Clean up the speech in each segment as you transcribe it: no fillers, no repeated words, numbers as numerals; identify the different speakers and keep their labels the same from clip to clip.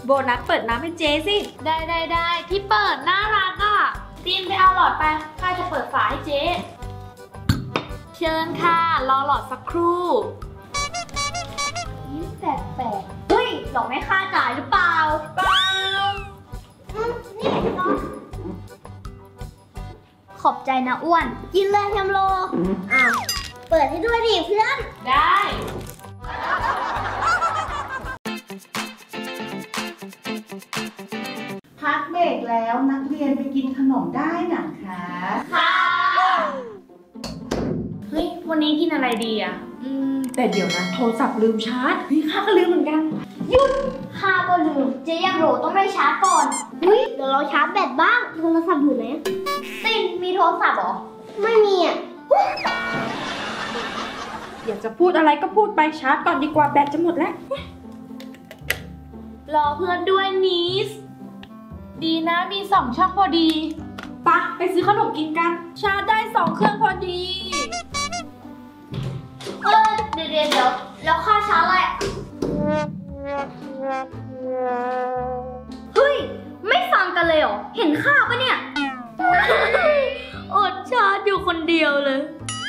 Speaker 1: โบนัสเปิดน้ำให้เจ๊สิ
Speaker 2: ได้ที่เปิดน่ารักอ่ะตีนไปเอาหลอดไปข้าจะเปิดฝาให้เจ๊เชิญค่ะรอหลอดสักครู่
Speaker 3: ยิ้มแปลกเฮ้ยหลอกไม่ค่าจ่ายหรือเปล่านี่น้องขอบใจนะอ้วนกินเลยแฮมโลอ้าวเปิดให้ด้วยดิเพื่อน
Speaker 2: ได้
Speaker 4: พักเบรกแล้วนักเรียนไปกินขนมได้นะคะ
Speaker 2: ค่ะเฮ้ยวันนี้กินอะไรดีอ่ะ
Speaker 1: แต่เดี๋ยวนะโทรศัพท์ลืมชาร์จข้าก็ลืมเหมือนกัน
Speaker 3: หยุดข้าก็ลืมเจ๊ยังโหลต้องได้ชาร์จก่อนเฮ้ยเดี๋ยวเราชาร์จแบตบ้างโทรศัพท์อยู่ไหนตินมีโทรศัพท์หรอไม่มีอ่ะ
Speaker 1: อยากจะพูดอะไรก็พูดไปชาร์จก่อนดีกว่าแบตจะหมดแล้ว
Speaker 2: รอเพื่อนด้วยนิสดีนะมี2 ช่องพอดี
Speaker 1: ไปซื้อขนมกินกันชาร์จได้2 เครื่องพอดี
Speaker 3: เดี๋ยวแล้วค่าชาร์จอะไรเฮ้ยไม่ฟังกันเลยเหรอเห็นค่าปะเนี่ย
Speaker 2: อดชาร์จอยู่คนเดียวเลย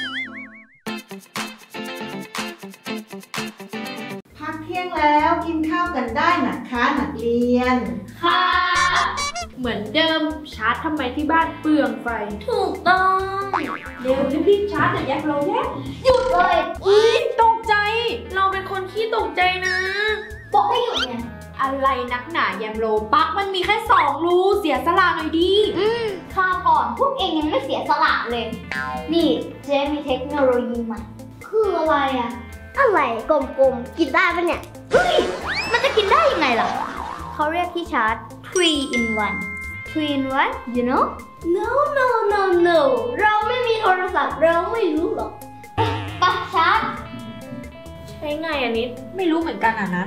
Speaker 4: พักเที่ยงแล้วกินข้าวกันได้นะคะนักเรียน
Speaker 2: ค่ะเหมือนเดิมชาร์จทำไมที่บ้านเปลืองไฟถูกต้อง
Speaker 1: เร็วรีบชาร์จเดี๋ยวแยกเราแยก
Speaker 3: หยุดเลย
Speaker 1: ตกใจ
Speaker 2: เราเป็นคนขี้ตกใจนะ
Speaker 3: บอกให้หยุดไง
Speaker 1: อะไรนักหนาแยมโลปลั๊กมันมีแค่2 รูเสียสละหน่อยดี
Speaker 3: ข้าก่อนพวกเองยังไม่เสียสละเลยนี่เจ๊มีเทคโนโลยีใหม่คืออะไรอะอะไรกลมๆกินได้ปะเนี่ยเฮ้ยมันจะกินได้ยังไงล่ะเขาเรียกที่ชาร์จ 3 in 1 3 in 1 you know no เราไม่มีโทรศัพท์เราไม่รู้หรอกปะชาร์จ
Speaker 2: ใช้ไงอันนี้
Speaker 1: ไม่รู้เหมือนกันนะ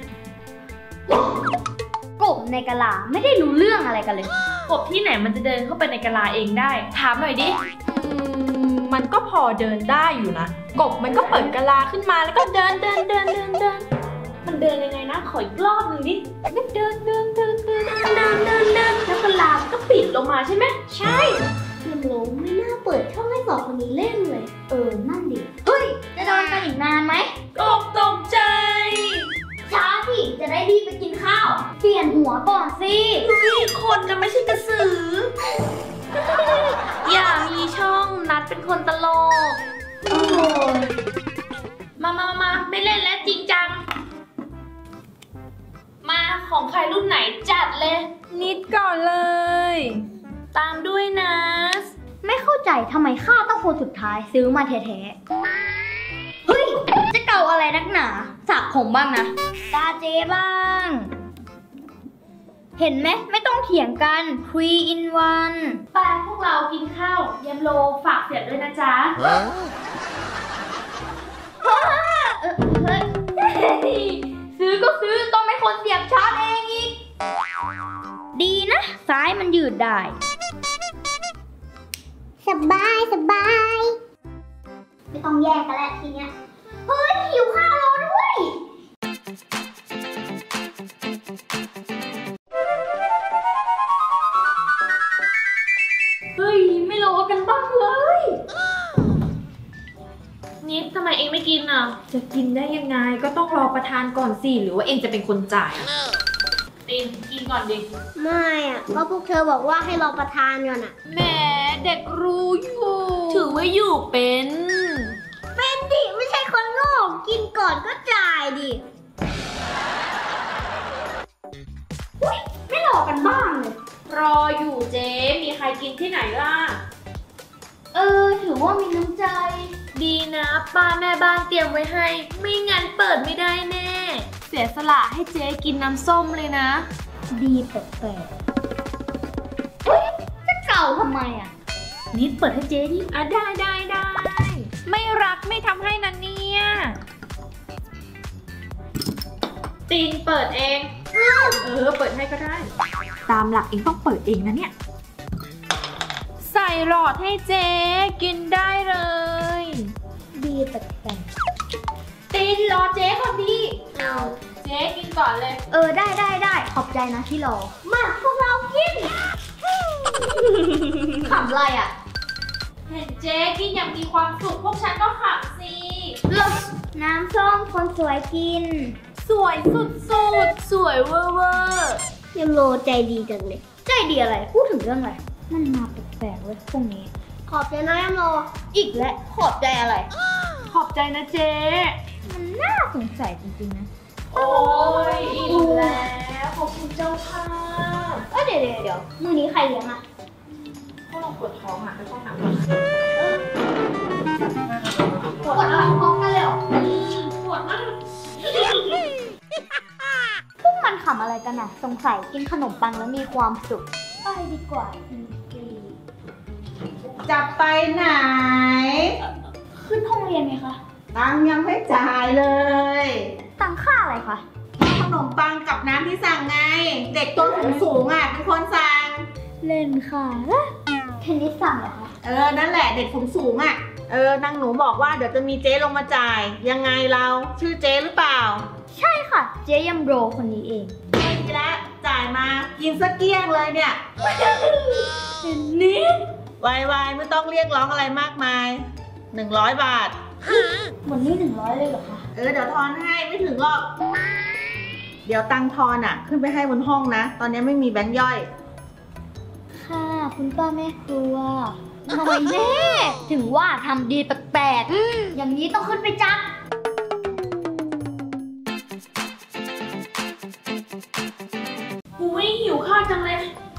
Speaker 3: กบในกะลาไม่ได้รู้เรื่องอะไรกันเลย
Speaker 2: กบที่ไหนมันจะเดินเข้าไปในกะลาเองได้ถามหน่อยดิ
Speaker 1: มันก็พอเดินได้อยู่นะกบมันก็เปิดกะลาขึ้นมาแล้วก็เดิน
Speaker 2: มันเดินยังไงนะขออีกรอบหนึ่งดิเดินแล้วกะลาก็ปิดลงมาใช่ไหม
Speaker 3: ใช่เพื่อนลงไม่น่าเปิดช่องให้สองคนนี้เล่นเลยนั่นดิเฮ้ยจะโดนกันอีกนานไหม
Speaker 2: กบตกใจ
Speaker 3: ช้าสิจะได้รีบไปกินข้าวเปลี่ยนหัวก่อนสิ
Speaker 2: คนนะไม่ใช่กระสืออย่ามีช่องนัดเป็นคนตลกมาไม่เล่นแล้วจริงจังมาของใครรุ่นไหนจัดเลย
Speaker 1: นิดก่อนเลย
Speaker 2: ตามด้วยนะ
Speaker 3: ไม่เข้าใจทำไมข้าต้องคนสุดท้ายซื้อมาแท้ๆเฮ้ยจะเก่าอะไรนักหนาสระผมบ้างนะตาเจ๊บ้างเห็นไหมไม่ต้องเถียงกัน3 in 1
Speaker 2: ไปพวกเรากินข้าวยำโลฝากเสียด้วยนะจ๊ะ
Speaker 3: ซื้อก็ซื้อต้องไม่คนเสียบชาร์จเองอีกดีนะซ้ายมันยืดได้สบายไม่ต้องแยกกันแล้วทีเนี้ยเฮ้ยหิวข้าวเราด้วย
Speaker 2: เฮ้ยไม่รอกันบ้างเลยนิดทำไมเองไม่กินอ่ะ
Speaker 1: จะกินได้ยังไงก็ต้องรอประธานก่อนสิหรือว่าเองจะเป็นคนจ่าย
Speaker 2: ตินกินก่อนดิ
Speaker 3: ไม่อ่ะก็พวกเธอบอกว่าให้รอประธานก่อนอ่ะ
Speaker 2: แหมเด็กรู้อยู่ถือว่าอยู่เป็น
Speaker 3: ดิไม่ใช่คนโง่กินก่อนก็จ่ายดิไม่รอกันบ้างเลย
Speaker 2: รออยู่เจ๊มีใครกินที่ไหนล่ะ
Speaker 3: ถือว่ามีน้ำใจ
Speaker 2: ดีนะป้าแม่บ้านเตรียมไว้ให้ไม่งั้นเปิดไม่ได้แน่เสียสละให้เจ๊กินน้ำส้มเลยนะ
Speaker 3: ดีแปลกๆเฮ้ยจะเก่าทำไมอ่ะ
Speaker 2: นิดเปิดให้เจ๊ดิ
Speaker 1: ได้ไม่รักไม่ทำให้นะเนี่ย
Speaker 2: ตีนเปิดเอง
Speaker 1: เปิดให้ก็ได้ตามหลักเองต้องเปิดเองนะเนี่ยใส่หลอดให้เจ๊กินได้เลย
Speaker 3: ดีแปลก
Speaker 2: ตีนรอเจ๊ก่อนดิเจ๊จ๊กินก่อนเลย
Speaker 3: ได้ขอบใจนะที่รอมาพวกเรากิน ขำอะไรอ่ะ
Speaker 2: เห็นเจ๊กินอย่างมีความสุขพวกฉันก็ขำสิ
Speaker 3: น้ำส้มคนสวยกิน
Speaker 2: สวยสุดๆสวยเวอร์
Speaker 3: ยำโลใจดีจังเลย ใจดีอะไร พูดถึงเรื่องอะไร มันมาแปลกๆเว้ยพวกนี้ ขอบใจนะยำโล อีกแล้วขอบใจอะไร
Speaker 2: ขอบใจนะเจ๊
Speaker 3: มันน่าสงสัยจริงๆนะ
Speaker 2: โอ้ยอิ่มแล้วขอบคุณเจ้าค่ะ
Speaker 3: เดี๋ยวมื้อนี้ใครเลี้ยงอ่ะ
Speaker 2: พวกเราปวดท้องอ่ะไปเข้าห้องน้
Speaker 3: ปวดอะไรพร้อมกันเลยเหรอ
Speaker 2: ำปวดมาก
Speaker 3: พวกมันขำอะไรกันอ่ะ สงสัยกินขนมปังแล้วมีความสุข ไปดีกว่ากินฟรี
Speaker 4: จะไปไหน
Speaker 3: ขึ้นห้องเรียนไหมคะ
Speaker 4: ตังค์ยังไม่จ่ายเลย
Speaker 3: ตังค่าอะไรคะ
Speaker 4: ขนมปังกับน้ำที่สั่งไง เด็กตัวสูงๆอ่ะเป็นคนสั่ง
Speaker 3: เล่นค่ะเทนนิสสั่งเหรอคะ
Speaker 4: นั่นแหละเด็กสูงๆอ่ะ นางหนูบอกว่าเดี๋ยวจะมีเจ๊ลงมาจ่าย ยังไงเราชื่อเจ๊หรือเปล่า
Speaker 3: ใช่ค่ะ เจ๊ยำโรคนนี้เอง
Speaker 4: ไม่มีแล้วจ่ายมากินสักเกลี้ยงเลยเนี่ย
Speaker 2: นี่
Speaker 4: ไวๆไม่ต้องเรียกร้องอะไรมากมาย100 บาท
Speaker 3: หมดนี่100เลยเหรอคะ
Speaker 4: เดี๋ยวทอนให้ไม่ถึงหรอก เดี๋ยวตังค์ทอนอ่ะ ขึ้นไปให้บนห้องนะ ตอนนี้ไม่มีแบงค์ย่อย
Speaker 3: ค่ะคุณป้าแม่ครัวหน่อยแน่ถึงว่าทำดีแปลกๆอย่างนี้ต้องขึ้นไปจับ
Speaker 2: อุ้ยหิวข้าวจังเลย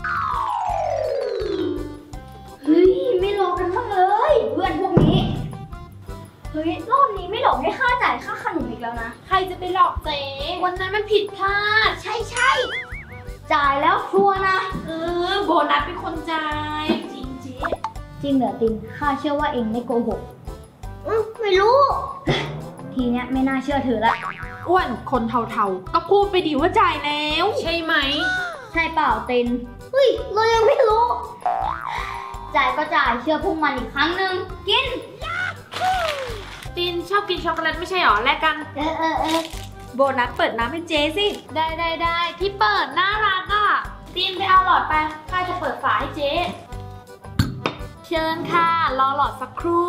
Speaker 3: เฮ้ยไม่รอกันบ้างเลยเพื่อนพวกนี้ เฮ้ยรอบนี้ไม่หลอกให้ค่าจ่ายค่าขนมอีกแล้วนะ
Speaker 2: ใครจะไปหลอกเจ๊วันนั้นมันผิดพลาด
Speaker 3: ใช่จ่ายแล้วชัวร์นะ
Speaker 2: โบนัสเป็นคนจ่ายจริงเจ๊
Speaker 3: จริงเหรอตินข้าเชื่อว่าเองไม่โกหกไม่รู้ ทีเนี้ยไม่น่าเชื่อถือละ
Speaker 1: อ้วนคนเทาๆก็พูดไปดิว่าจ่ายแล้ว
Speaker 2: ใช่ไหม
Speaker 3: ใช่เปล่าตินเฮ้ยเรายังไม่รู้ จ่ายก็จ่ายเชื่อพวกมันอีกครั้งหนึ่งกิน
Speaker 2: ตินชอบกินช็อกโกแลตไม่ใช่หรอแลกกัน
Speaker 1: โบนัสเปิดน้ำให้เจ๊สิ
Speaker 2: ได้ที่เปิดน่ารักอ่ะตินไปเอาหลอดไปข้าจะเปิดฝาให้เจ๊เชิญค่ะรอหลอดสักครู่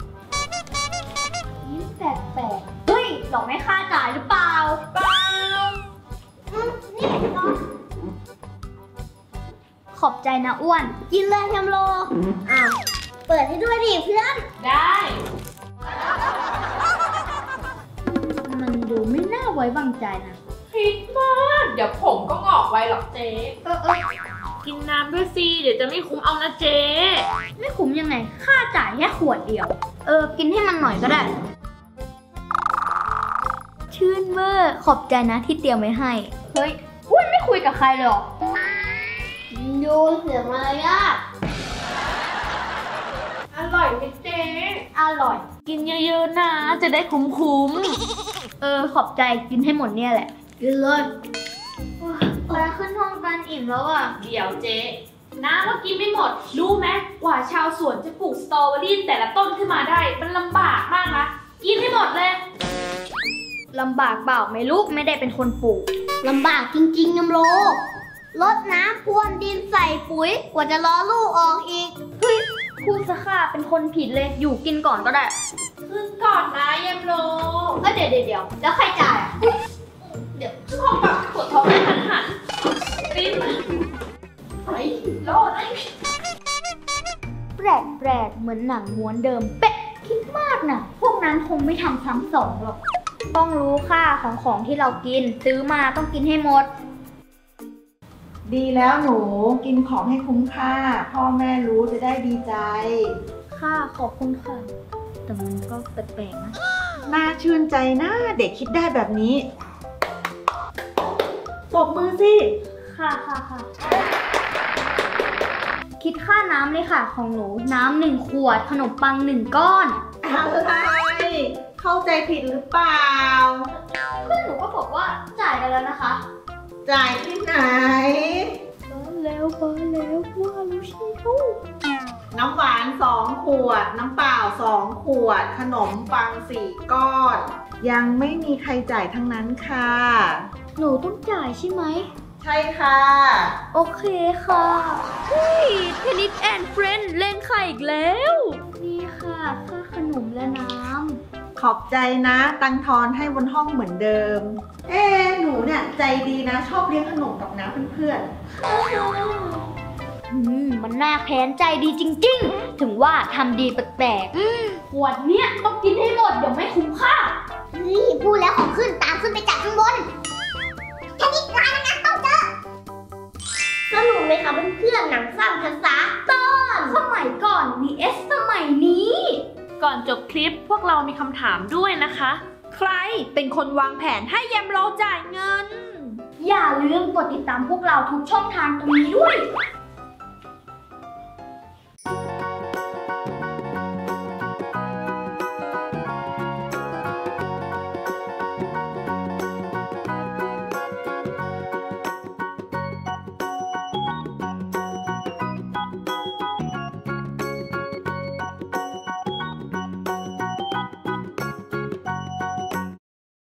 Speaker 3: ยิ้มแปลกๆเฮ้ยหลอกให้ค่าจ่ายหรือเปล่าเปล่านี่น้องขอบใจนะอ้วนกินเลยยำโลเปิดให้ด้วยดิเพื่อน
Speaker 2: ได้
Speaker 3: มันดูไม่น่าไว้วางใจนะ
Speaker 2: คิดมากเดี๋ยวผมก็งอกไวหรอกเจ๊กินน้ำด้วยสิเดี๋ยวจะไม่คุ้มเอานะเจ๊
Speaker 3: ไม่คุ้มยังไง ค่าจ่ายแค่ขวดเดียว กินให้มันหน่อยก็ได้ ชื่นเวอร์ขอบใจนะที่เตรียมไว้ให้ เฮ้ยอ้วนไม่คุยกับใครเลยหรอดูเสียมารยาท
Speaker 2: อร่อยไหมเจ๊
Speaker 3: อร่อย
Speaker 2: กินเยอะๆนะจะได้คุ้ม
Speaker 3: ขอบใจกินให้หมดเนี่ยแหละ กินเลยไปขึ้นห้องกันอิ่มแล้วอ่ะ
Speaker 2: เดี๋ยวเจ๊น้ำก็กินไม่หมดรู้ไหมกว่าชาวสวนจะปลูกสตรอเบอรี่แต่ละต้นขึ้นมาได้มันลำบากมากนะกินให้หมดเลย
Speaker 3: ลำบากเปล่าไม่ลูกไม่ได้เป็นคนปลูก ลำบากจริงๆยำโลรดน้ำพรวนดินใส่ปุ๋ยกว่าจะรอลูกออกอีก เฮ้ยพูดซะค่ะเป็นคนผิดเลยอยู่กินก่อนก็ได้
Speaker 2: ขึ้นก่อนนะเยมโล
Speaker 3: เดี๋ยวแล้วใครจ่ายอ่ะ
Speaker 2: เดี๋ยวท้องแบบปวดท้องไม่ทันหันปิ้นไปโลดไอ้
Speaker 3: แปลกเหมือนหนังม้วนเดิมเป๊ะคิดมากนะพวกนั้นคงไม่ทำซ้ำสองหรอกต้องรู้ค่าของที่เรากินซื้อมาต้องกินให้หมด
Speaker 4: ดีแล้วหนูกินของให้คุ้มค่า พ่อแม่รู้จะได้ดีใจ
Speaker 3: ค่ะขอบคุณค่ะ แต่มันก็แปลกๆนะ
Speaker 4: น่าชื่นใจนะเด็กคิดได้แบบนี้ปรบมือสิ
Speaker 3: ค่ะคิดค่าน้ำเลยค่ะของหนูน้ำ1 ขวดขนมปัง1 ก้อน
Speaker 4: อะไรเข้าใจผิดหรือเปล่า
Speaker 3: เพื่อนหนูก็บอกว่าจ่ายไปแล้วนะคะ
Speaker 4: จ่ายที่ไหน
Speaker 3: แล้วว่ารู้ใช่ลูก
Speaker 4: น้ำหวาน2 ขวด น้ำเปล่า2 ขวด ขนมปัง4 ก้อน ยังไม่มีใครจ่ายทั้งนั้นค่ะ
Speaker 3: หนูต้องจ่ายใช่ไหม
Speaker 4: ใช่ค่ะ
Speaker 3: โอเคค่ะ
Speaker 1: เทนนิสแอนด์เฟรนด์เล่นไข่อีกแล้ว
Speaker 3: นี่ค่ะค่าขนมและน้
Speaker 4: ขอบใจนะตังทอนให้บนห้องเหมือนเดิม หนูเนี่ยใจดีนะชอบเลี้ยงขนมกับน้าเพื่อน
Speaker 3: ำมันน่าแค้นใจดีจริงๆ ถึงว่าทำดีแปลก
Speaker 2: ขวดเนี้ยต้องกินให้หมดเดี๋ยวไม่คุ้มค่า
Speaker 3: ๆนี่พูดแล้วของขึ้นตามขึ้นไปจากข้างบนแค่นี้ร้ายนะต้องเจอสนุกไหมคะเพื่อนๆหนังสั้นภาษาตอนสมัยก่อน vs สมัยนี้
Speaker 2: ก่อนจบคลิปพวกเรามีคำถามด้วยนะคะ
Speaker 1: ใครเป็นคนวางแผนให้แยมโลจ่ายเงิน
Speaker 3: อย่าลืมกดติดตามพวกเราทุกช่องทางตรงนี้ด้วย